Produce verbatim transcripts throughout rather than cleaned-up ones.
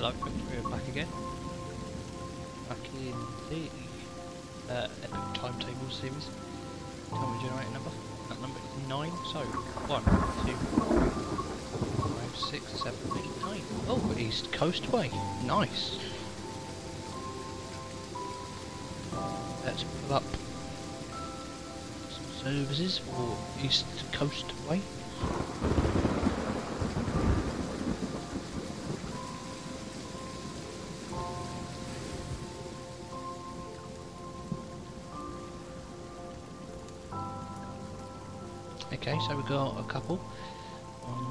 Hello, we're back again. Back in the uh, Epic Timetable series. Time we generate a number. That number is nine. So one, two, three, five, six, seven, eight, nine. Oh, East Coast Way. Nice. Let's pull up some services for East Coast Way. Okay, so we've got a couple. One,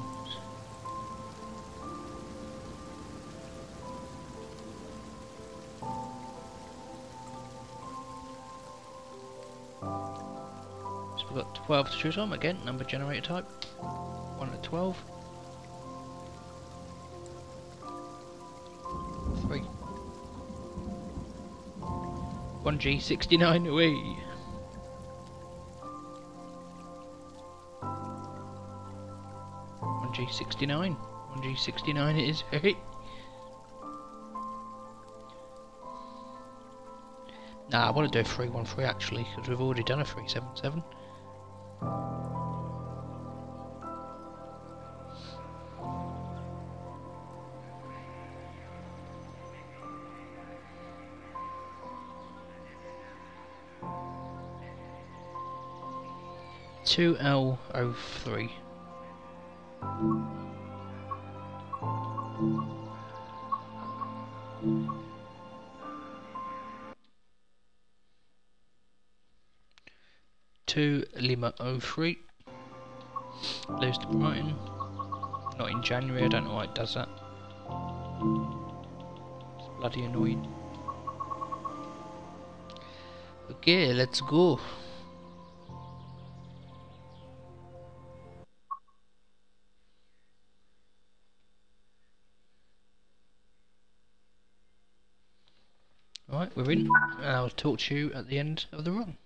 so we've got twelve to choose from. Again, number generator type. one to twelve. three. one G sixty-nine away. one G sixty-nine. one G sixty-nine it is. Hey. Nah, I want to do a three one three actually, because we've already done a three seven seven. two L zero three. two Lima oh three. Lose to Brighton. Not in January, I don't know why it does that. It's bloody annoying. Okay, let's go. Alright, we're in, and I'll talk to you at the end of the run.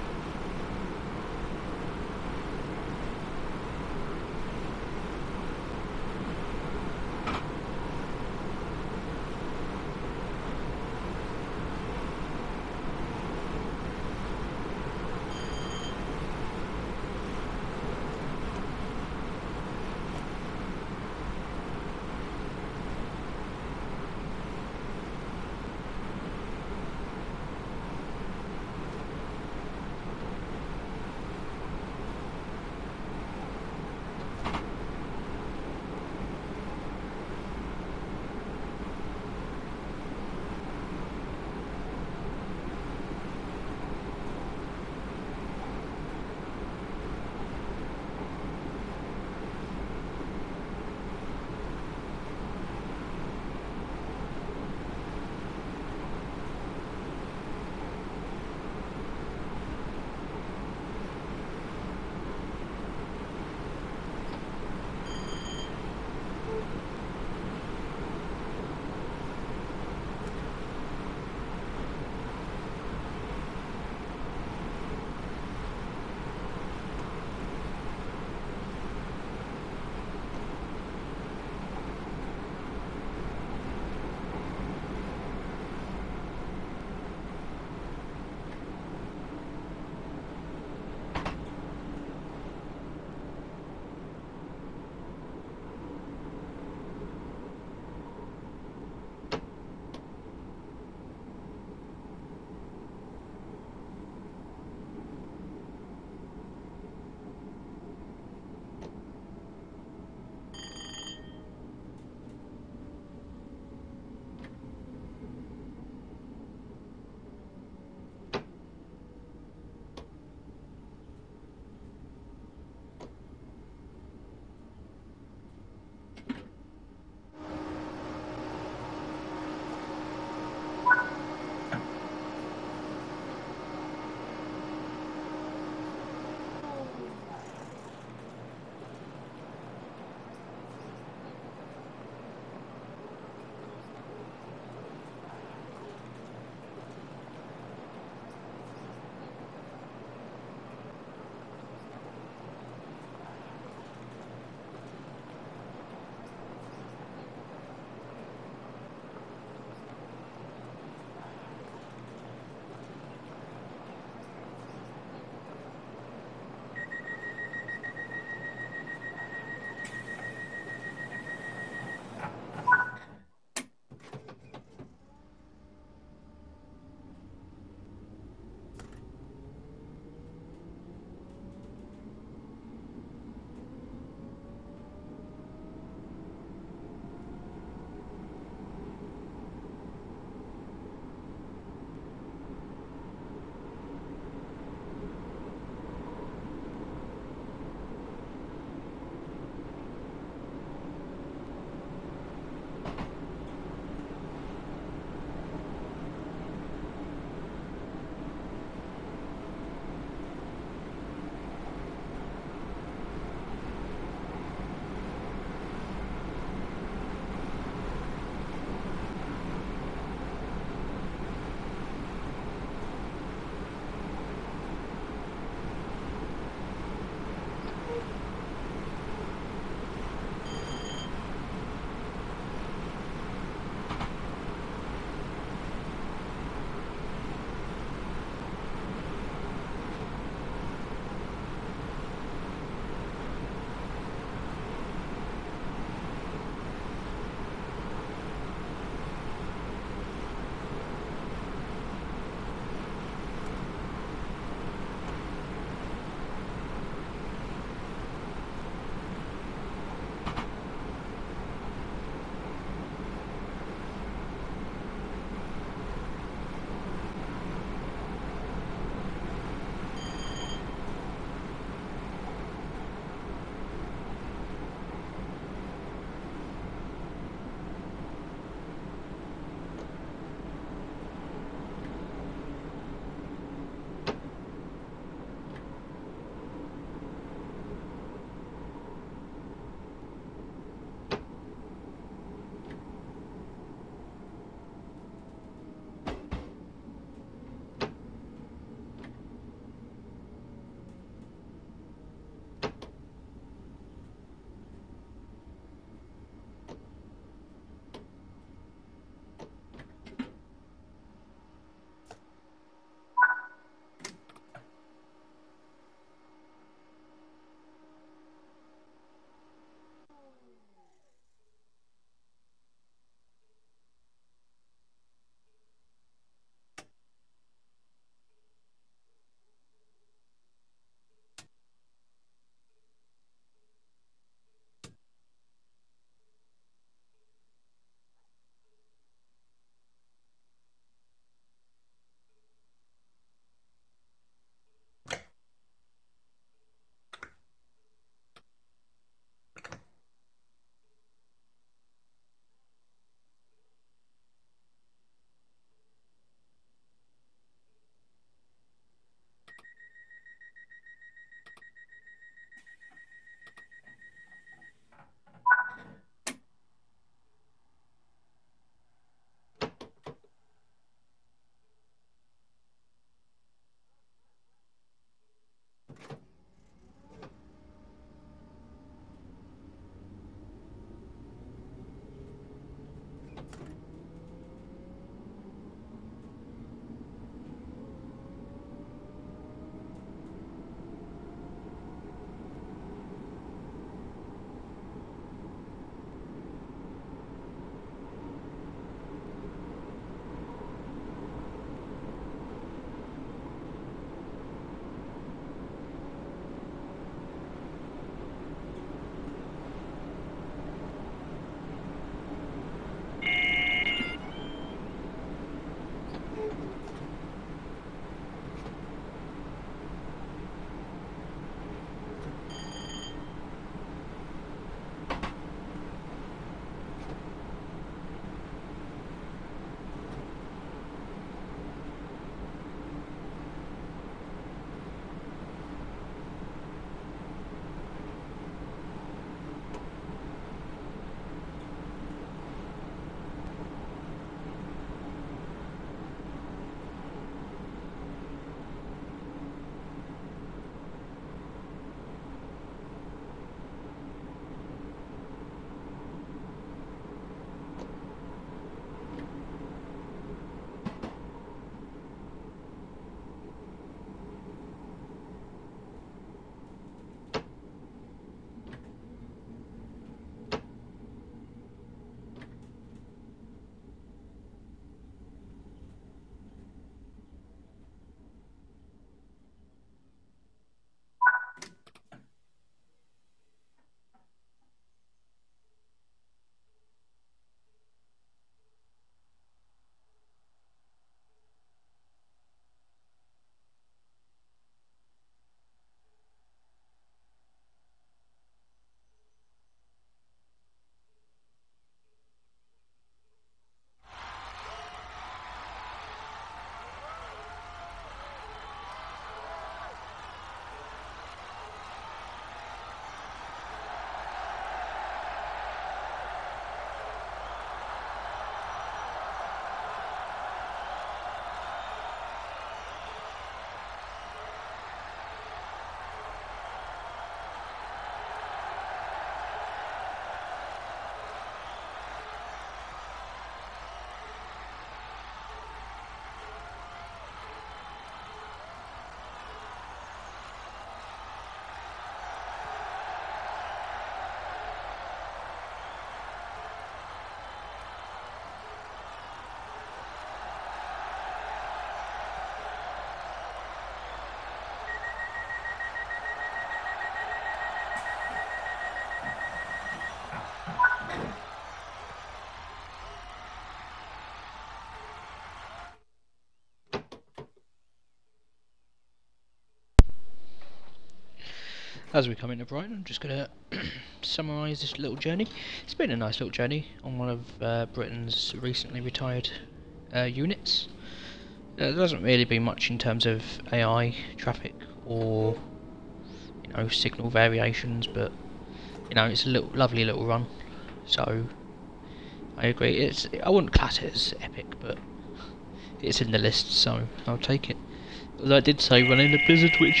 As we come into Brighton, I'm just going to summarise this little journey. It's been a nice little journey on one of uh, Britain's recently retired uh, units. Uh, there doesn't really be much in terms of A I traffic or, you know, signal variations, but you know, it's a little lovely little run. So I agree. It's I wouldn't class it as epic, but it's in the list, so I'll take it. Although I did say running a blizzard, which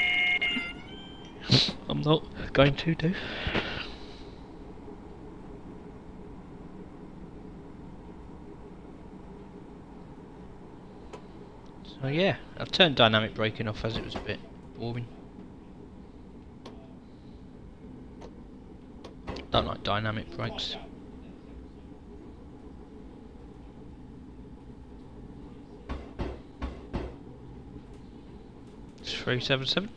I'm not going to do. So yeah, I've turned dynamic braking off as it was a bit boring. Don't like dynamic brakes. It's three seven seven.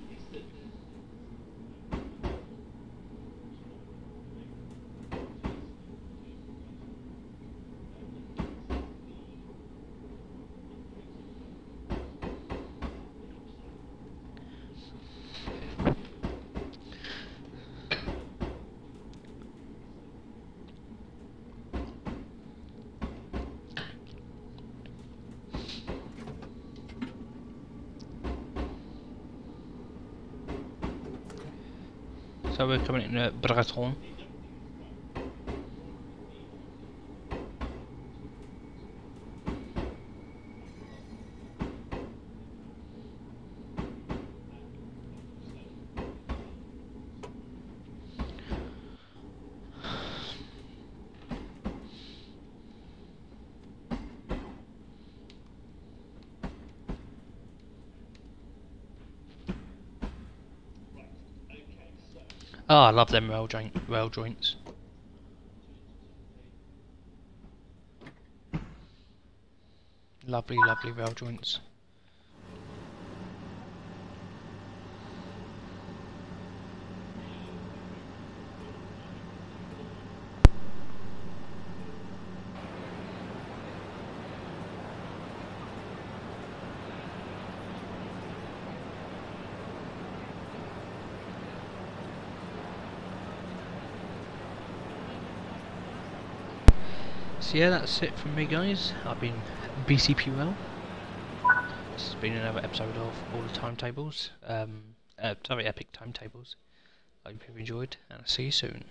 So we're coming in at Breton. Oh, I love them rail joint rail joints. Lovely, lovely rail joints. So yeah, that's it from me, guys. I've been B C P U L. This has been another episode of All the Timetables. Um, uh, sorry, Epic Timetables. I hope you've enjoyed, and I'll see you soon.